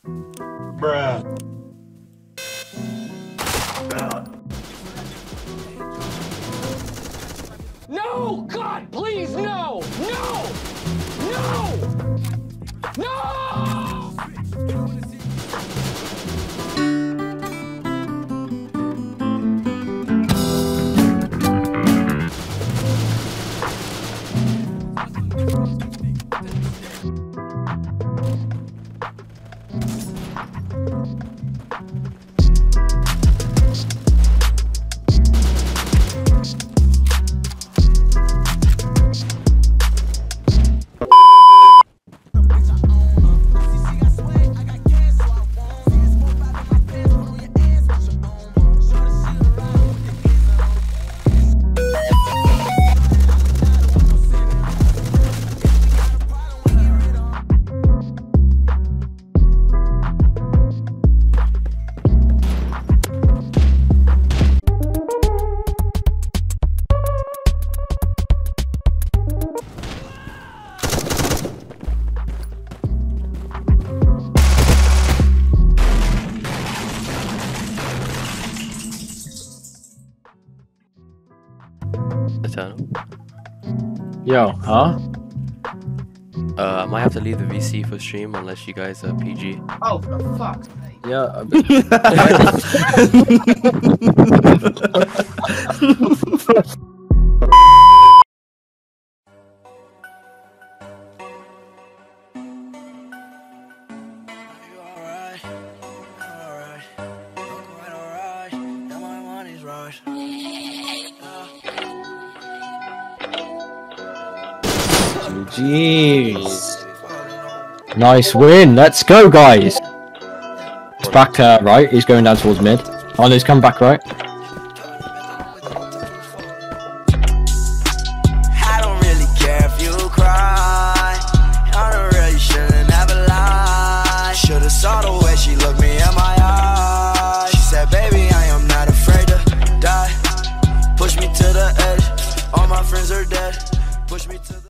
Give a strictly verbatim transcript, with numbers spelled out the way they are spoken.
Bruh. No! God, please, no! No! No! No! Eternal. Yo, huh? Uh, I might have to leave the V C for stream unless you guys are P G. Oh, for fuck's sake. Yeah. Jeez. Nice win. Let's go, guys. It's back uh, right. He's going down towards mid. Oh, no, he's come back right. I don't really care if you cry. I don't really shouldn't ever lie. Should've saw the way she looked me in my eyes. She said, baby, I am not afraid to die. Push me to the edge. All my friends are dead. Push me to the